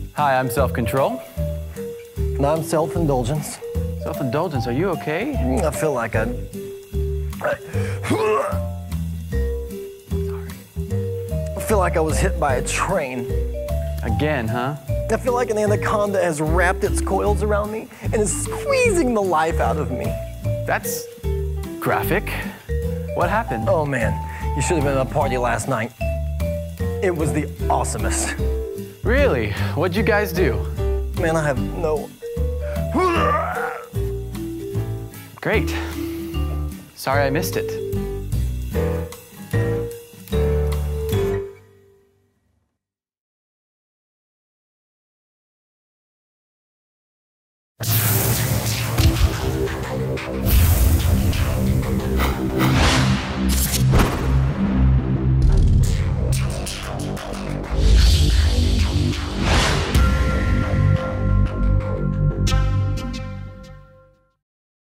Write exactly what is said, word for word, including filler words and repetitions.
Hi, I'm Self-Control. And I'm Self-Indulgence. Self-Indulgence, are you okay? I feel like I... I feel like I was hit by a train. Again, huh? I feel like an anaconda has wrapped its coils around me and is squeezing the life out of me. That's graphic. What happened? Oh man, you should have been at a party last night. It was the awesomest. Really? What'd you guys do? Man, I have no... Great. Sorry I missed it.